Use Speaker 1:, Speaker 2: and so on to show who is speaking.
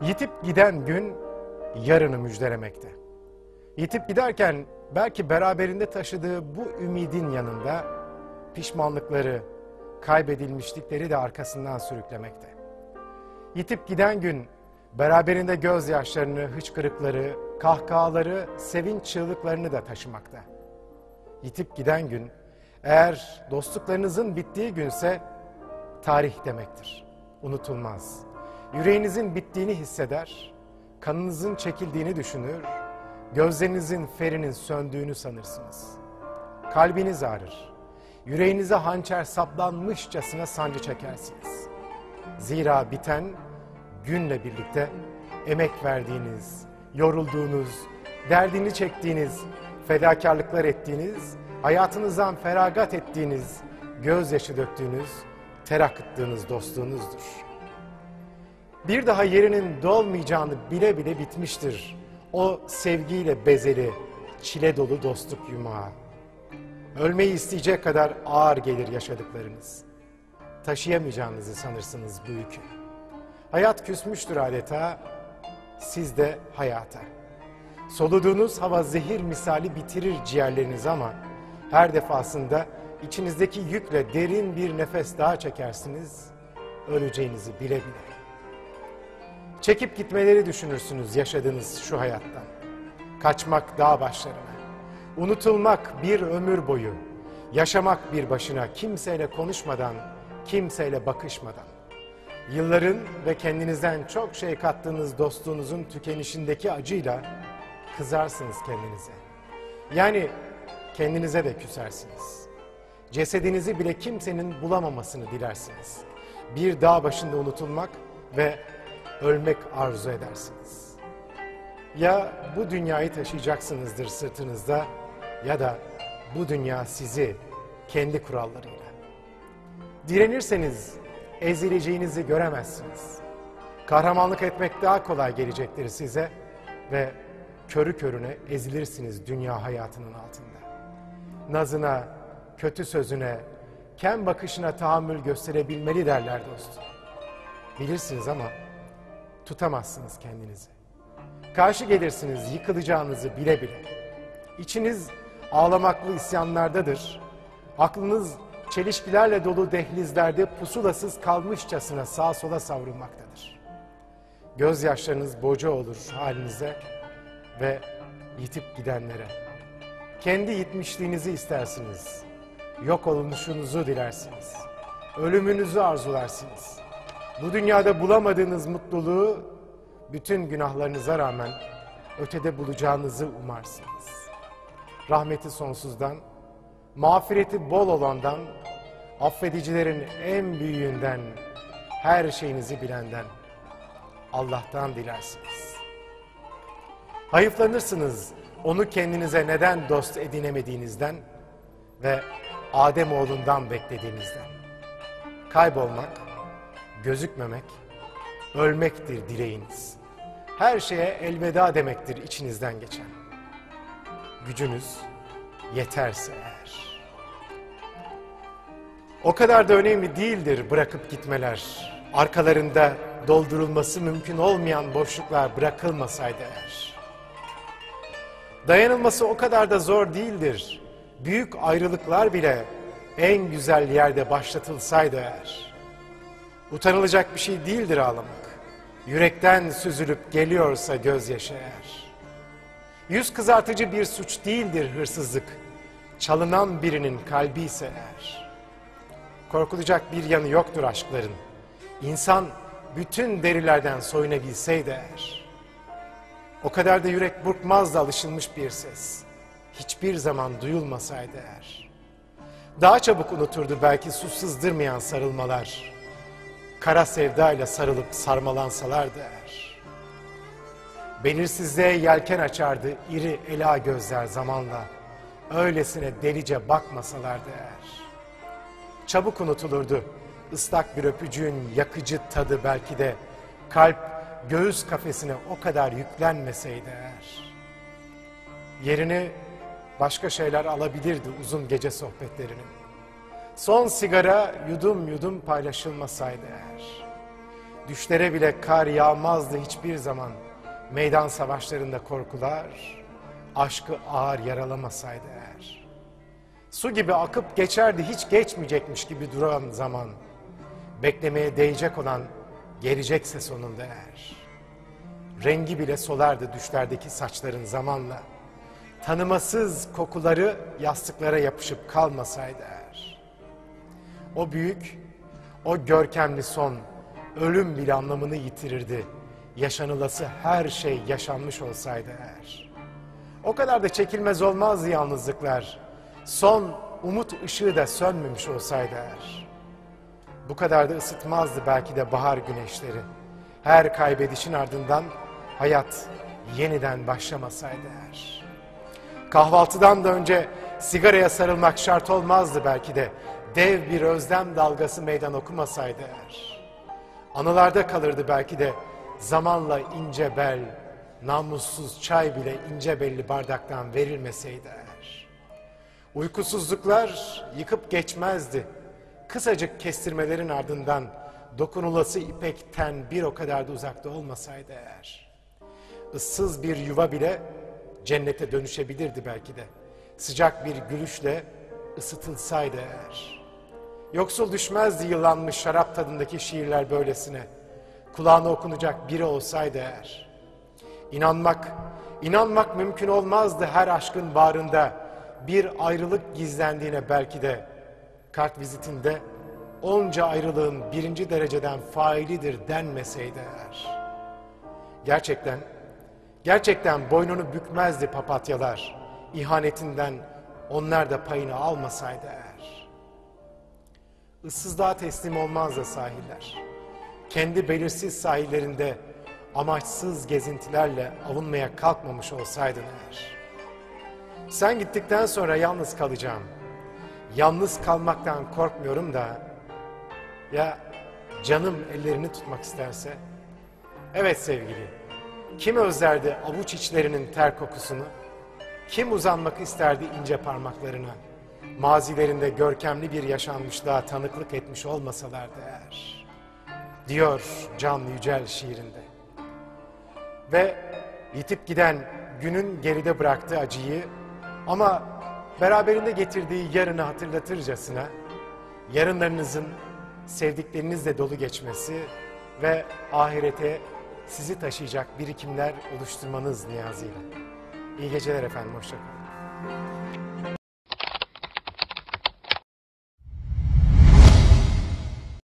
Speaker 1: Yitip giden gün yarını müjdelemekte. Yitip giderken belki beraberinde taşıdığı bu ümidin yanında pişmanlıkları, kaybedilmişlikleri de arkasından sürüklemekte. Yitip giden gün beraberinde gözyaşlarını, hıçkırıkları, kahkahaları, sevinç çığlıklarını da taşımakta. Yitip giden gün eğer dostluklarınızın bittiği günse tarih demektir. Unutulmaz. Yüreğinizin bittiğini hisseder, kanınızın çekildiğini düşünür, gözlerinizin ferinin söndüğünü sanırsınız. Kalbiniz ağrır, yüreğinize hançer saplanmışçasına sancı çekersiniz. Zira biten günle birlikte emek verdiğiniz, yorulduğunuz, derdini çektiğiniz, fedakarlıklar ettiğiniz, hayatınızdan feragat ettiğiniz, gözyaşı döktüğünüz, ter akıttığınız dostluğunuzdur. Bir daha yerinin dolmayacağını bile bile bitmiştir o sevgiyle bezeli, çile dolu dostluk yumağı. Ölmeyi isteyecek kadar ağır gelir yaşadıklarınız. Taşıyamayacağınızı sanırsınız bu yükü. Hayat küsmüştür adeta, siz de hayata. Soluduğunuz hava zehir misali bitirir ciğerleriniz ama her defasında içinizdeki yükle derin bir nefes daha çekersiniz, öleceğinizi bile bile. Çekip gitmeleri düşünürsünüz yaşadığınız şu hayattan. Kaçmak dağ başlarına, unutulmak bir ömür boyu, yaşamak bir başına kimseyle konuşmadan, kimseyle bakışmadan. Yılların ve kendinizden çok şey kattığınız dostluğunuzun tükenişindeki acıyla kızarsınız kendinize. Yani kendinize de küsersiniz. Cesedinizi bile kimsenin bulamamasını dilersiniz. Bir dağ başında unutulmak ve ölmek arzu edersiniz. Ya bu dünyayı taşıyacaksınızdır sırtınızda ya da bu dünya sizi kendi kurallarıyla. Direnirseniz ezileceğinizi göremezsiniz. Kahramanlık etmek daha kolay gelecektir size ve körü körüne ezilirsiniz dünya hayatının altında. Nazına, kötü sözüne, kem bakışına tahammül gösterebilmeli derler dostum. Bilirsiniz ama tutamazsınız kendinizi. Karşı gelirsiniz yıkılacağınızı bile bile. İçiniz ağlamaklı isyanlardadır. Aklınız çelişkilerle dolu dehlizlerde pusulasız kalmışçasına sağa sola savrulmaktadır. Gözyaşlarınız boca olur halinize ve yitip gidenlere. Kendi yitmişliğinizi istersiniz. Yok olunuşunuzu dilersiniz. Ölümünüzü arzularsınız. Bu dünyada bulamadığınız mutluluğu bütün günahlarınıza rağmen ötede bulacağınızı umarsınız. Rahmeti sonsuzdan, mağfireti bol olandan, affedicilerin en büyüğünden, her şeyinizi bilenden, Allah'tan dilersiniz. Hayıflanırsınız onu kendinize neden dost edinemediğinizden ve Ademoğlundan beklediğinizden. Kaybolmak, gözükmemek, ölmektir dileğiniz. Her şeye elveda demektir içinizden geçen. Gücünüz yeterse eğer. O kadar da önemli değildir bırakıp gitmeler. Arkalarında doldurulması mümkün olmayan boşluklar bırakılmasaydı eğer. Dayanılması o kadar da zor değildir. Büyük ayrılıklar bile en güzel yerde başlatılsaydı eğer. Utanılacak bir şey değildir ağlamak. Yürekten süzülüp geliyorsa gözyaşı eğer. Yüz kızartıcı bir suç değildir hırsızlık. Çalınan birinin kalbi ise eğer. Korkulacak bir yanı yoktur aşkların. İnsan bütün derilerden soyunabilseydi eğer. O kadar da yürek burkmazdı alışılmış bir ses. Hiçbir zaman duyulmasaydı eğer. Daha çabuk unuturdu belki su sızdırmayan sarılmalar. Kara sevdayla sarılıp sarmalansalardı eğer. Belirsizliğe yelken açardı iri ela gözler zamanla. Öylesine delice bakmasalardı eğer. Çabuk unutulurdu ıslak bir öpücüğün yakıcı tadı belki de. Kalp göğüs kafesine o kadar yüklenmeseydi eğer. Yerini başka şeyler alabilirdi uzun gece sohbetlerinin. Son sigara yudum yudum paylaşılmasaydı eğer. Düşlere bile kar yağmazdı hiçbir zaman. Meydan savaşlarında korkular, aşkı ağır yaralamasaydı eğer. Su gibi akıp geçerdi hiç geçmeyecekmiş gibi duran zaman. Beklemeye değecek olan gelecekse sonunda eğer. Rengi bile solardı düşlerdeki saçların zamanla. Tanımasız kokuları yastıklara yapışıp kalmasaydı eğer. O büyük, o görkemli son, ölüm bile anlamını yitirirdi. Yaşanılası her şey yaşanmış olsaydı eğer. O kadar da çekilmez olmazdı yalnızlıklar. Son umut ışığı da sönmemiş olsaydı eğer. Bu kadar da ısıtmazdı belki de bahar güneşleri. Her kaybedişin ardından hayat yeniden başlamasaydı eğer. Kahvaltıdan da önce sigaraya sarılmak şart olmazdı belki de. Dev bir özlem dalgası meydan okumasaydı eğer. Anılarda kalırdı belki de zamanla ince bel, namussuz çay bile ince belli bardaktan verilmeseydi eğer. Uykusuzluklar yıkıp geçmezdi. Kısacık kestirmelerin ardından dokunulası ipek ten bir o kadar da uzakta olmasaydı eğer. Issız bir yuva bile cennete dönüşebilirdi belki de. Sıcak bir gülüşle ısıtılsaydı eğer. Yoksul düşmezdi yıllanmış şarap tadındaki şiirler böylesine. Kulağına okunacak biri olsaydı eğer. İnanmak mümkün olmazdı her aşkın bağrında. Bir ayrılık gizlendiğine belki de. Kart vizitinde onca ayrılığın birinci dereceden failidir denmeseydi eğer. Gerçekten boynunu bükmezdi papatyalar. İhanetinden onlar da payını almasaydı eğer. Issızlığa teslim olmazdı sahiller. Kendi belirsiz sahillerinde amaçsız gezintilerle avunmaya kalkmamış olsaydın eğer. Sen gittikten sonra yalnız kalacağım. Yalnız kalmaktan korkmuyorum da ya canım ellerini tutmak isterse? Evet sevgili, kim özlerdi avuç içlerinin ter kokusunu? Kim uzanmak isterdi ince parmaklarına? Mazilerinde görkemli bir yaşanmışlığa tanıklık etmiş olmasalardı eğer. Diyor Can Yücel şiirinde. Ve yitip giden günün geride bıraktığı acıyı ama beraberinde getirdiği yarını hatırlatırcasına yarınlarınızın sevdiklerinizle dolu geçmesi ve ahirete sizi taşıyacak birikimler oluşturmanız niyazıyla. İyi geceler efendim, hoşça kalın.